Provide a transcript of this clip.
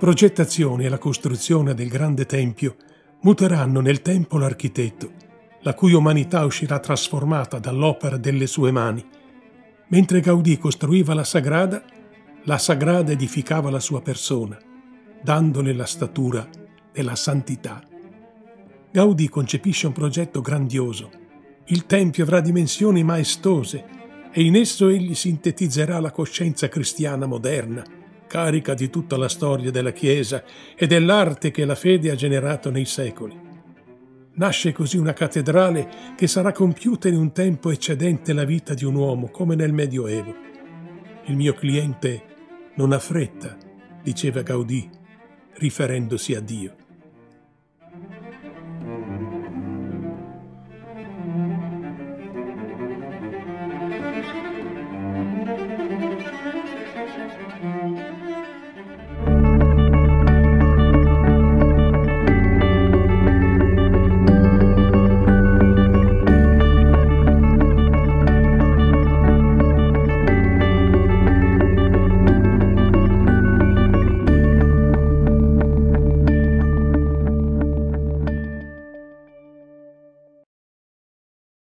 progettazione e la costruzione del grande tempio muteranno nel tempo l'architetto, la cui umanità uscirà trasformata dall'opera delle sue mani. Mentre Gaudì costruiva la Sagrada edificava la sua persona, dandole la statura della santità. Gaudì concepisce un progetto grandioso. Il Tempio avrà dimensioni maestose e in esso egli sintetizzerà la coscienza cristiana moderna, carica di tutta la storia della Chiesa e dell'arte che la fede ha generato nei secoli. Nasce così una cattedrale che sarà compiuta in un tempo eccedente la vita di un uomo, come nel Medioevo. Il mio cliente non ha fretta, diceva Gaudì, riferendosi a Dio.